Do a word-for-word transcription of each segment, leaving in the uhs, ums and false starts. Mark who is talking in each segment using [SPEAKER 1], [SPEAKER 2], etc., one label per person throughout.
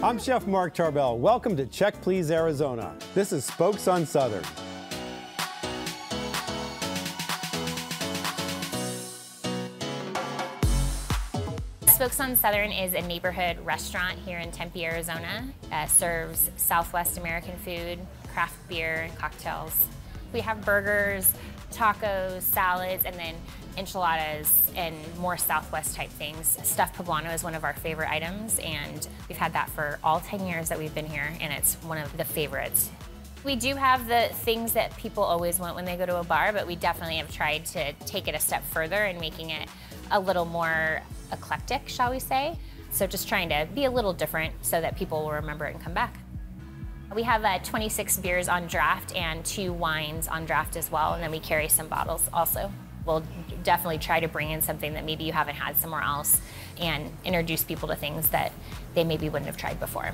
[SPEAKER 1] I'm Chef Mark Tarbell. Welcome to Check Please Arizona. This is Spokes on Southern.
[SPEAKER 2] Spokes on Southern is a neighborhood restaurant here in Tempe, Arizona. Uh, serves Southwest American food, craft beer, and cocktails. We have burgers, tacos, salads, and then enchiladas and more Southwest type things. Stuffed poblano is one of our favorite items, and we've had that for all ten years that we've been here, and it's one of the favorites. We do have the things that people always want when they go to a bar, but we definitely have tried to take it a step further and making it a little more eclectic, shall we say. So just trying to be a little different so that people will remember it and come back. We have uh, twenty-six beers on draft and two wines on draft as well, and then we carry some bottles also. We'll definitely try to bring in something that maybe you haven't had somewhere else and introduce people to things that they maybe wouldn't have tried before.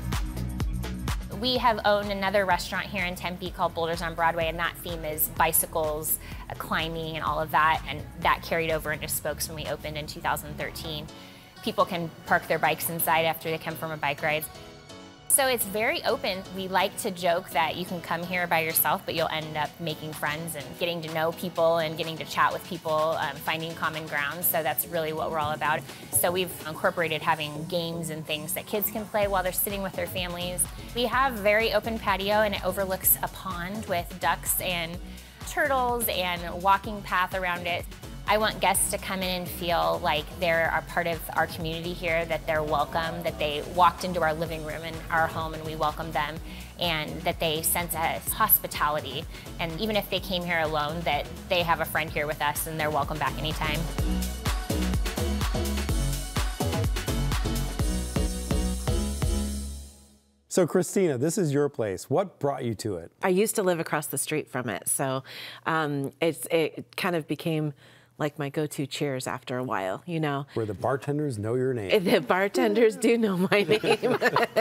[SPEAKER 2] We have owned another restaurant here in Tempe called Boulders on Broadway, and that theme is bicycles, uh, climbing, and all of that, and that carried over into Spokes when we opened in two thousand thirteen. People can park their bikes inside after they come from a bike ride. So it's very open. We like to joke that you can come here by yourself, but you'll end up making friends and getting to know people and getting to chat with people, um, finding common ground. So that's really what we're all about. So we've incorporated having games and things that kids can play while they're sitting with their families. We have very open patio, and it overlooks a pond with ducks and turtles and walking path around it. I want guests to come in and feel like they're a part of our community here, that they're welcome, that they walked into our living room in our home and we welcome them, and that they sense a hospitality. And even if they came here alone, that they have a friend here with us and they're welcome back anytime.
[SPEAKER 1] So Christina, this is your place. What brought you to it?
[SPEAKER 3] I used to live across the street from it, so um, it's, it kind of became like my go-to cheers after a while, you know.
[SPEAKER 1] Where the bartenders know your name.
[SPEAKER 3] The bartenders do know my name.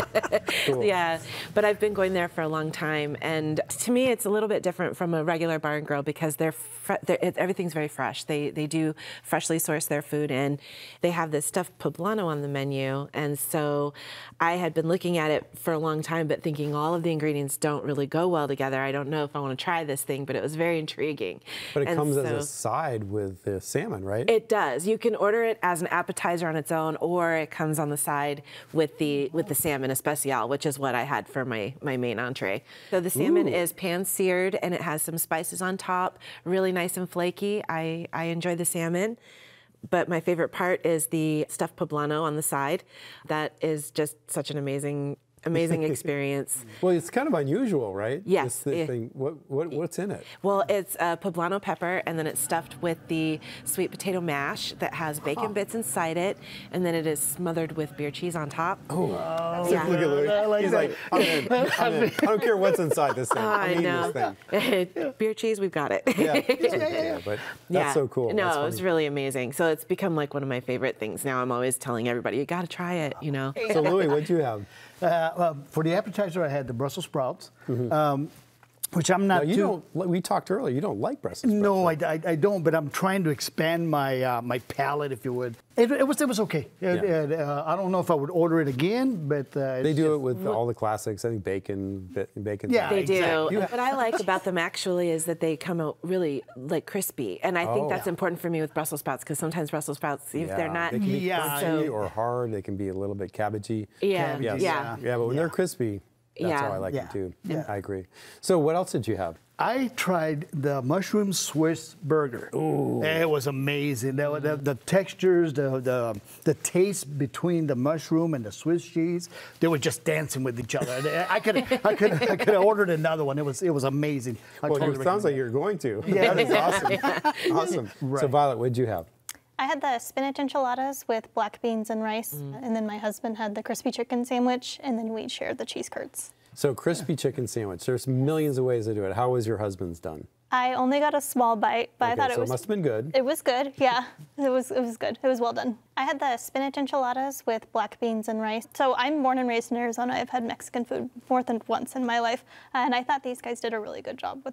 [SPEAKER 1] Cool.
[SPEAKER 3] Yeah, but I've been going there for a long time, and to me it's a little bit different from a regular bar and grill because they're, they're it, everything's very fresh. They, they do freshly source their food, and they have this stuffed poblano on the menu, and so I had been looking at it for a long time but thinking all of the ingredients don't really go well together. I don't know if I want to try this thing, but it was very intriguing.
[SPEAKER 1] But it
[SPEAKER 3] and
[SPEAKER 1] comes
[SPEAKER 3] so,
[SPEAKER 1] as a side with the salmon, right?
[SPEAKER 3] It does. You can order it as an appetizer on its own, or it comes on the side with the with the salmon especial, which is what I had for my, my main entree. So the salmon Ooh. is pan-seared, and it has some spices on top, really nice and flaky. I, I enjoy the salmon. But my favorite part is the stuffed poblano on the side. That is just such an amazing amazing experience.
[SPEAKER 1] Well, it's kind of unusual, right?
[SPEAKER 3] Yes.
[SPEAKER 1] This
[SPEAKER 3] Yeah.
[SPEAKER 1] thing. What, what, what's in it?
[SPEAKER 3] Well, it's uh, poblano pepper, and then it's stuffed with the sweet potato mash that has bacon huh. bits inside it, and then it is smothered with beer cheese on top.
[SPEAKER 1] Oh,
[SPEAKER 3] oh
[SPEAKER 1] yeah. Look at Louis. Like He's that. like, I'm in. I'm in. I don't care what's inside this thing.
[SPEAKER 3] Oh,
[SPEAKER 1] I'm
[SPEAKER 3] I
[SPEAKER 1] eating
[SPEAKER 3] know.
[SPEAKER 1] this thing.
[SPEAKER 3] Beer cheese, we've got it.
[SPEAKER 1] Yeah, yeah, yeah, but that's
[SPEAKER 3] yeah.
[SPEAKER 1] so cool.
[SPEAKER 3] No,
[SPEAKER 1] that's
[SPEAKER 3] it's really amazing. So it's become like one of my favorite things. Now I'm always telling everybody, you got to try it, you know.
[SPEAKER 1] So Louis, what'd you have?
[SPEAKER 4] Uh, uh, for the appetizer, I had the Brussels sprouts, mm-hmm. um, which I'm not
[SPEAKER 1] now, you
[SPEAKER 4] too...
[SPEAKER 1] Don't, we talked earlier, you don't like Brussels sprouts.
[SPEAKER 4] No,
[SPEAKER 1] right?
[SPEAKER 4] I, I, I don't, but I'm trying to expand my uh, my palate, if you would. It, it was it was okay. It,
[SPEAKER 1] Yeah.
[SPEAKER 4] it, uh, I don't know if I would order it again, but... Uh,
[SPEAKER 1] they do
[SPEAKER 4] just,
[SPEAKER 1] it with all the classics. I think bacon, bacon.
[SPEAKER 4] Yeah,
[SPEAKER 3] they
[SPEAKER 4] exactly.
[SPEAKER 3] do. What I like about them actually is that they come out really like crispy, and I think
[SPEAKER 1] oh.
[SPEAKER 3] that's important for me with Brussels sprouts because sometimes Brussels sprouts, if
[SPEAKER 1] yeah,
[SPEAKER 3] they're not,
[SPEAKER 1] they can be
[SPEAKER 4] yeah,
[SPEAKER 1] crunchy
[SPEAKER 3] so,
[SPEAKER 1] or hard. They can be a little bit cabbagey.
[SPEAKER 3] Yeah,
[SPEAKER 1] Yes.
[SPEAKER 3] yeah,
[SPEAKER 1] yeah. But when
[SPEAKER 4] yeah.
[SPEAKER 1] they're crispy, that's
[SPEAKER 3] yeah.
[SPEAKER 1] how I like
[SPEAKER 4] yeah.
[SPEAKER 1] them too.
[SPEAKER 4] Yeah.
[SPEAKER 1] I agree. So what else did you have?
[SPEAKER 4] I tried the mushroom Swiss burger.
[SPEAKER 1] Ooh.
[SPEAKER 4] It was amazing. The, the, the textures, the, the the taste between the mushroom and the Swiss cheese, they were just dancing with each other. I could I could I could have ordered another one. It was it was amazing. I
[SPEAKER 1] Well,
[SPEAKER 4] totally
[SPEAKER 1] it sounds like
[SPEAKER 4] recommend
[SPEAKER 1] you're going to.
[SPEAKER 4] Yeah.
[SPEAKER 1] That is awesome. Awesome.
[SPEAKER 4] Right.
[SPEAKER 1] So Violet, what did you have?
[SPEAKER 5] I had the spinach enchiladas with black beans and rice, mm. and then my husband had the crispy chicken sandwich, and then we shared the cheese curds.
[SPEAKER 1] So crispy chicken sandwich. There's millions of ways to do it. How was your husband's done?
[SPEAKER 5] I only got a small bite, but
[SPEAKER 1] okay,
[SPEAKER 5] I thought
[SPEAKER 1] so
[SPEAKER 5] it was.
[SPEAKER 1] it must have been good.
[SPEAKER 5] It was good, yeah. It was it was good. It was well done. I had the spinach enchiladas with black beans and rice. So I'm born and raised in Arizona. I've had Mexican food more than once in my life, and I thought these guys did a really good job with that.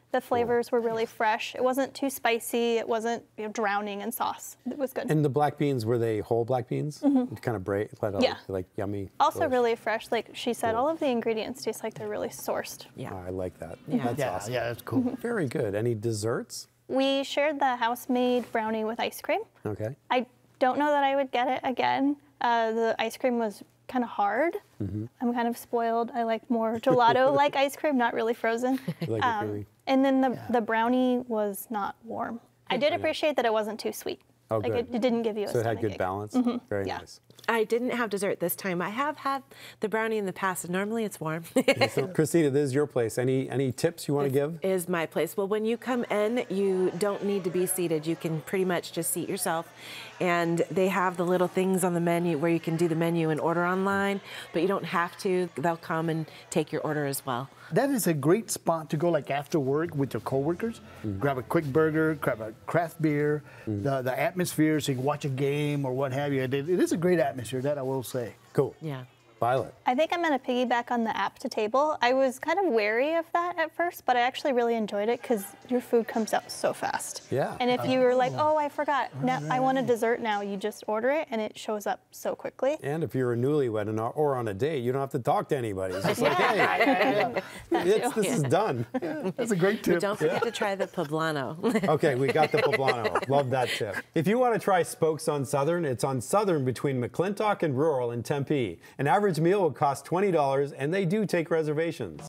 [SPEAKER 5] The flavors were really fresh. It wasn't too spicy. It wasn't, you know, drowning in sauce. It was good.
[SPEAKER 1] And the black beans, were they whole black beans? Mm-hmm. Kind of break, like,
[SPEAKER 5] Yeah.
[SPEAKER 1] like yummy.
[SPEAKER 5] Also
[SPEAKER 1] delicious.
[SPEAKER 5] really fresh. Like she said,
[SPEAKER 1] Cool.
[SPEAKER 5] all of the ingredients taste like they're really sourced.
[SPEAKER 3] Yeah.
[SPEAKER 1] Oh, I like that.
[SPEAKER 3] Yeah.
[SPEAKER 1] That's
[SPEAKER 4] Yeah,
[SPEAKER 1] awesome.
[SPEAKER 4] yeah, that's cool.
[SPEAKER 1] Very good. Any desserts?
[SPEAKER 5] We shared the house-made brownie with ice cream.
[SPEAKER 1] Okay.
[SPEAKER 5] I don't know that I would get it again. Uh, the ice cream was kind of hard. Mm-hmm. I'm kind of spoiled. I like more gelato-like ice cream, not really frozen.
[SPEAKER 1] You like it creamy?
[SPEAKER 5] And then the, the brownie was not warm. I did appreciate that it wasn't too sweet.
[SPEAKER 1] Oh,
[SPEAKER 5] like
[SPEAKER 1] good.
[SPEAKER 5] it, it didn't give you a
[SPEAKER 1] So it had
[SPEAKER 5] stomach
[SPEAKER 1] good
[SPEAKER 5] ache.
[SPEAKER 1] balance? Very
[SPEAKER 5] Yeah.
[SPEAKER 1] nice.
[SPEAKER 3] I didn't have dessert this time. I have had the brownie in the past, and normally it's warm.
[SPEAKER 1] So, Christina, this is your place. Any any tips you want to give?
[SPEAKER 3] Is my place. Well, when you come in, you don't need to be seated. You can pretty much just seat yourself. And they have the little things on the menu where you can do the menu and order online, but you don't have to. They'll come and take your order as well.
[SPEAKER 4] That is a great spot to go like after work with your coworkers. Mm. Grab a quick burger, grab a craft beer, mm. the, the atmosphere so you can watch a game or what have you. It, it is a great atmosphere, that I will say.
[SPEAKER 1] Cool.
[SPEAKER 3] Yeah.
[SPEAKER 1] Violet.
[SPEAKER 5] I think I'm going to piggyback on the app to table. I was kind of wary of that at first, but I actually really enjoyed it because your food comes out so fast.
[SPEAKER 1] Yeah.
[SPEAKER 5] And if you were like, oh, I forgot, now I want a dessert now, you just order it and it shows up so quickly.
[SPEAKER 1] And if you're a newlywed and, or on a date, you don't have to talk to anybody. It's just like, hey, it's, this is done.
[SPEAKER 4] That's a great tip.
[SPEAKER 3] But don't forget to try the poblano.
[SPEAKER 1] Okay, we got the poblano. Love that tip. If you want to try Spokes on Southern, it's on Southern between McClintock and Rural in Tempe. An average meal will cost twenty dollars, and they do take reservations.